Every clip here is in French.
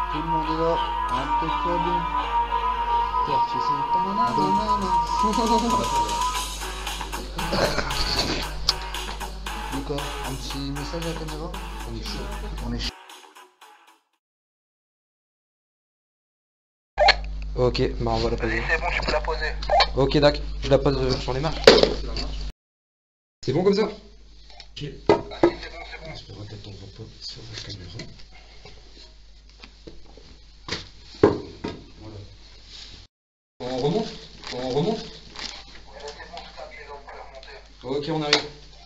Tout le monde est là. Impeccable. Quartier, c'est Lucas, un petit message à la caméra. On est chaud. On est chaud. Ok, bah on va la poser. C'est bon, tu peux la poser. Ok, d'accord, je la pose sur les marches. C'est bon comme ça? Ok. C'est bon, c'est bon. Je peux remettre ton repos sur la caméra. Voilà. On remonte? On remonte? Ouais, c'est bon, tout à pied, là, on peut remonter. Ok, on arrive.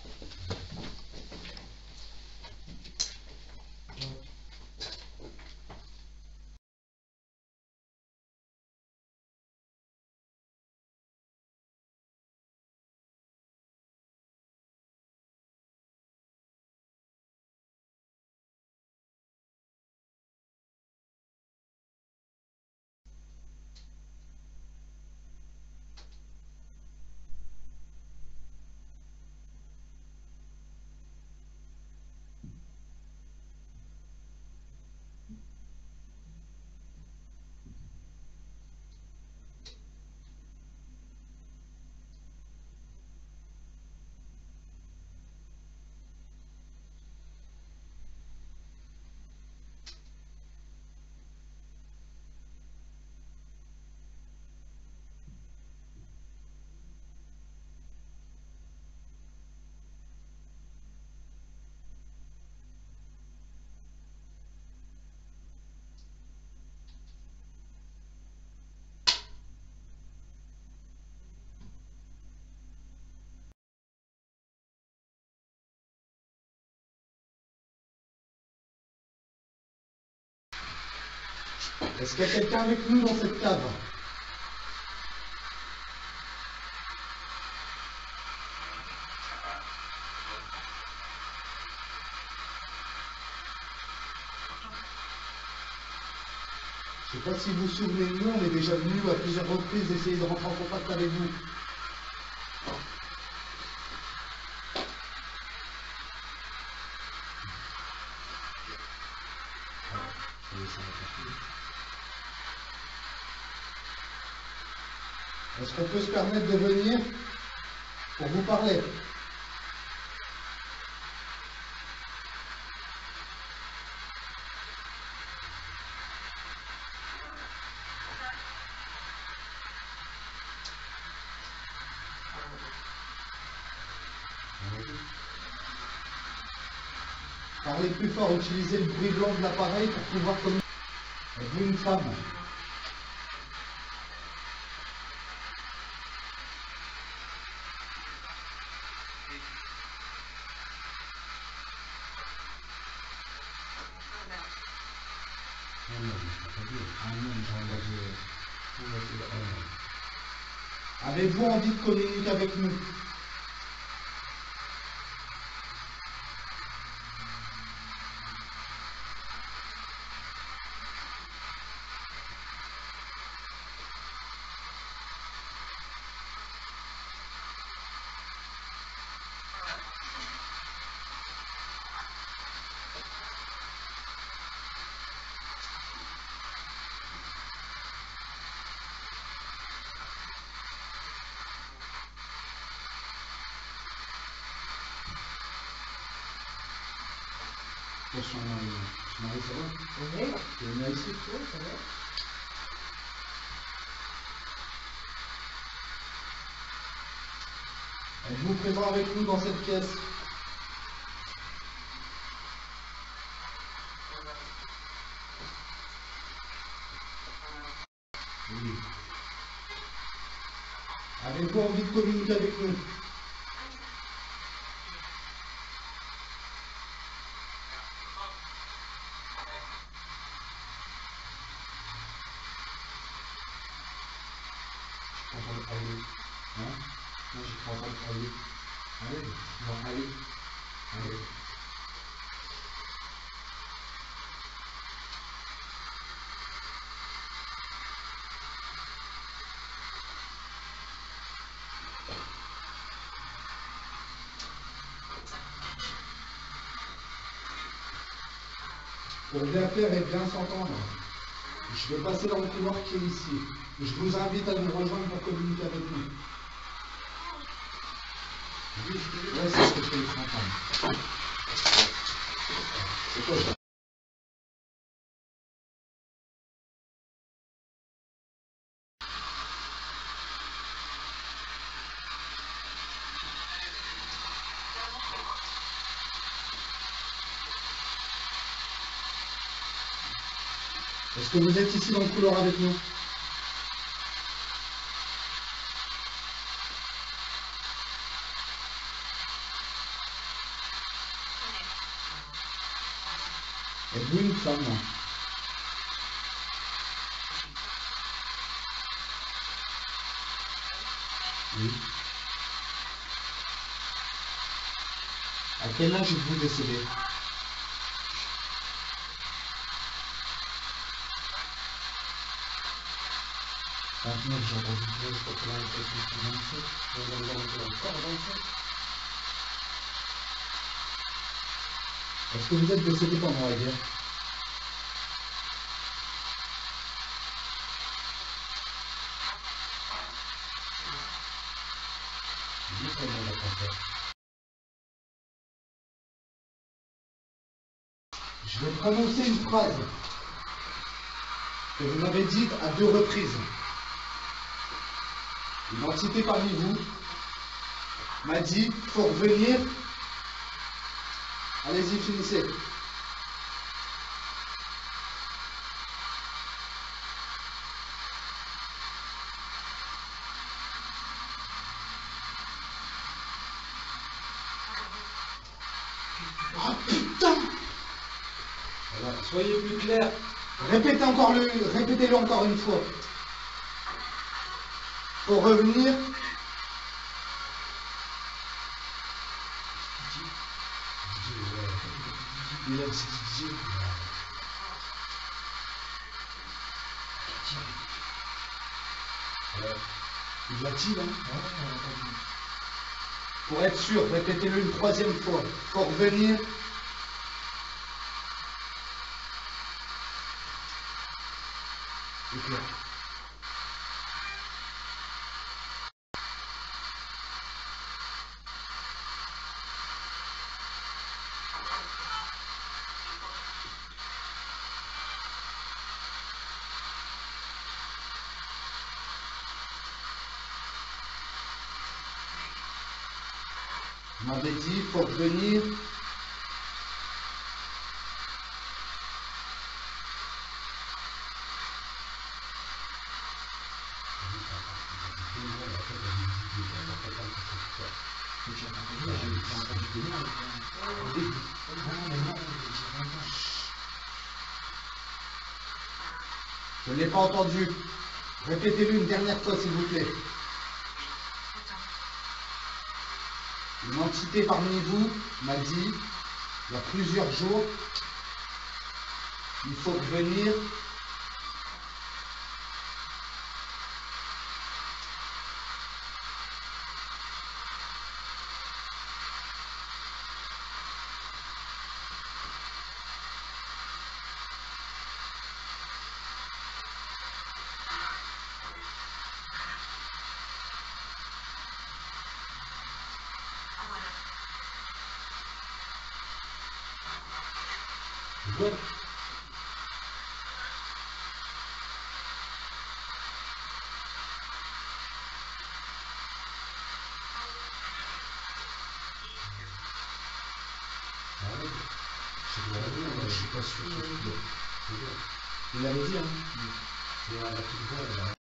Est-ce qu'il y a quelqu'un avec nous dans cette cave? Je ne sais pas si vous vous souvenez de nous, on est déjà venu à plusieurs reprises essayer de rentrer en contact avec vous. Est-ce qu'on peut se permettre de venir pour vous parler? Parlez plus fort, utilisez le bruit blanc de l'appareil pour pouvoir communiquer. Êtes-vous une femme? Avez-vous envie de communiquer avec nous? Attention, Marie, ça va? Oui. Tu es ici? Oui, ça va. Êtes-vous présent avec nous dans cette pièce? Oui. Avez-vous envie de communiquer avec nous? Je suis content de parler. Hein? Moi, je suis content de parler. Allez, non, allez. Allez. Pour bien faire et bien s'entendre. Je vais passer dans le couloir qui est ici. Je vous invite à nous rejoindre pour communiquer avec nous. Ouais, c'est ce que je fais entendre. C'est quoi ça? Est-ce que vous êtes ici dans le couloir avec nous? Êtes-vous une femme? Oui. À quel âge êtes-vous décédé? J'ai entendu dire, je crois que là, on fait 27. Encore 27. Est-ce que vous êtes décédé pendant la guerre? Je vais prononcer une phrase que vous m'avez dite à 2 reprises. Une entité parmi vous m'a dit, faut revenir. Allez-y, finissez. Oh putain! Voilà, soyez plus clair. Répétez-le encore une fois. Pour revenir. Il a dit Dieu. Il l'a dit, là? Pour être sûr, répétez-le une 3e fois. Pour revenir. C'est clair. Vous m'avez dit, il faut revenir. Je ne l'ai pas entendu. Répétez-le une dernière fois, s'il vous plaît. Une entité parmi vous m'a dit, il y a plusieurs jours, il faut revenir. Ouais. Je suis pas sûr. Il l'avait dit, hein. C'est la petite voix, là.